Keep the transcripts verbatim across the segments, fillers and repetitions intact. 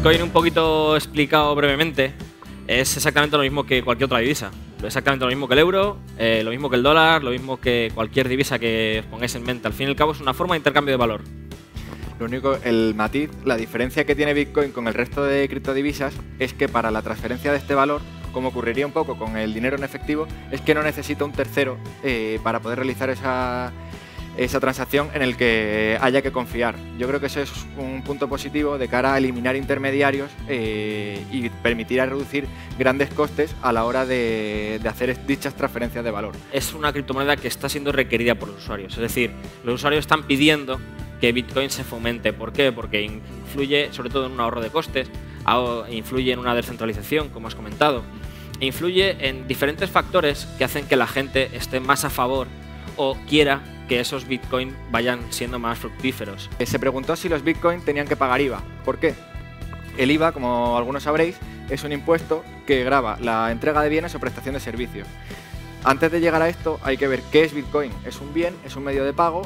Bitcoin, un poquito explicado brevemente, es exactamente lo mismo que cualquier otra divisa. Exactamente lo mismo que el euro, eh, lo mismo que el dólar, lo mismo que cualquier divisa que os pongáis en mente. Al fin y al cabo es una forma de intercambio de valor. Lo único, el matiz, la diferencia que tiene Bitcoin con el resto de criptodivisas es que para la transferencia de este valor, como ocurriría un poco con el dinero en efectivo, es que no necesita un tercero eh, para poder realizar esa, esa transacción en el que haya que confiar. Yo creo que eso es un punto positivo de cara a eliminar intermediarios eh, y permitirá reducir grandes costes a la hora de, de hacer dichas transferencias de valor. Es una criptomoneda que está siendo requerida por los usuarios, es decir, los usuarios están pidiendo que Bitcoin se fomente. ¿Por qué? Porque influye sobre todo en un ahorro de costes, influye en una descentralización, como has comentado, e influye en diferentes factores que hacen que la gente esté más a favor o quiera que esos Bitcoin vayan siendo más fructíferos. Se preguntó si los Bitcoin tenían que pagar I V A. ¿Por qué? El I V A, como algunos sabréis, es un impuesto que grava la entrega de bienes o prestación de servicios. Antes de llegar a esto hay que ver qué es Bitcoin. ¿Es un bien? ¿Es un medio de pago?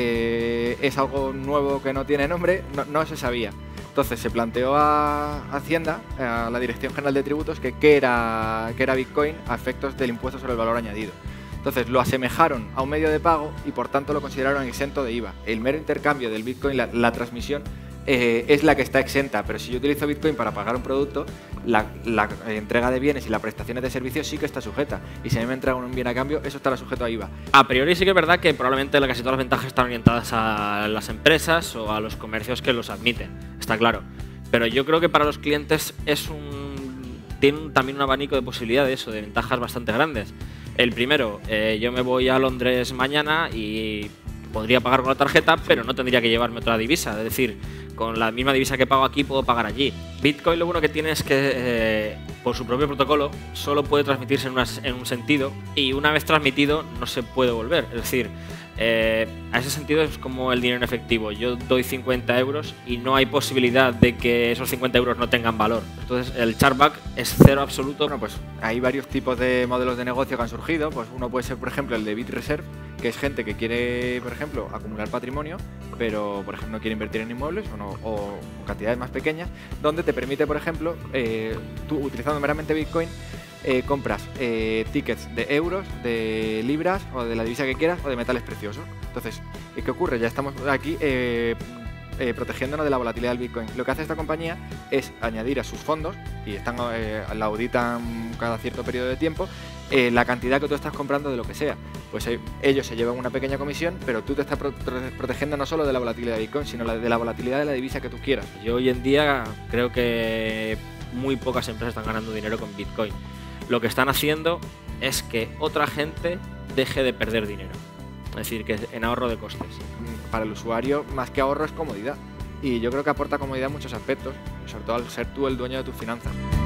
Eh, ¿Es algo nuevo que no tiene nombre? No, no se sabía. Entonces se planteó a Hacienda, a la Dirección General de Tributos, que qué era, qué era Bitcoin a efectos del impuesto sobre el valor añadido. Entonces lo asemejaron a un medio de pago y por tanto lo consideraron exento de I V A. El mero intercambio del Bitcoin, la, la transmisión, eh, es la que está exenta, pero si yo utilizo Bitcoin para pagar un producto, la, la entrega de bienes y las prestaciones de servicios sí que está sujeta. Y si a mí me entregan un bien a cambio, eso estará sujeto a I V A. A priori sí que es verdad que probablemente casi todas las ventajas están orientadas a las empresas o a los comercios que los admiten, está claro. Pero yo creo que para los clientes es un, tiene un, también un abanico de posibilidades o de ventajas bastante grandes. El primero, eh, yo me voy a Londres mañana y podría pagar con la tarjeta, pero no tendría que llevarme otra divisa. Es decir, con la misma divisa que pago aquí puedo pagar allí. Bitcoin lo bueno que tiene es que eh, por su propio protocolo solo puede transmitirse en, una, en un sentido y una vez transmitido no se puede volver. Es decir, eh, a ese sentido es como el dinero en efectivo. Yo doy cincuenta euros y no hay posibilidad de que esos cincuenta euros no tengan valor. Entonces el chargeback es cero absoluto. Bueno, pues hay varios tipos de modelos de negocio que han surgido. Pues uno puede ser, por ejemplo, el de BitReserve, que es gente que quiere, por ejemplo, acumular patrimonio, pero, por ejemplo, no quiere invertir en inmuebles o, no, o cantidades más pequeñas, donde te permite, por ejemplo, eh, tú utilizando meramente Bitcoin, eh, compras eh, tickets de euros, de libras o de la divisa que quieras o de metales preciosos. Entonces, ¿qué ocurre? Ya estamos aquí eh, eh, protegiéndonos de la volatilidad del Bitcoin. Lo que hace esta compañía es añadir a sus fondos, y están eh, la auditan cada cierto periodo de tiempo, eh, la cantidad que tú estás comprando de lo que sea. Pues eh, ellos se llevan una pequeña comisión, pero tú te estás pro protegiendo no solo de la volatilidad de Bitcoin, sino la, de la volatilidad de la divisa que tú quieras. Yo hoy en día creo que muy pocas empresas están ganando dinero con Bitcoin. Lo que están haciendo es que otra gente deje de perder dinero. Es decir, que en ahorro de costes. Para el usuario, más que ahorro, es comodidad. Y yo creo que aporta comodidad en muchos aspectos, sobre todo al ser tú el dueño de tus finanzas.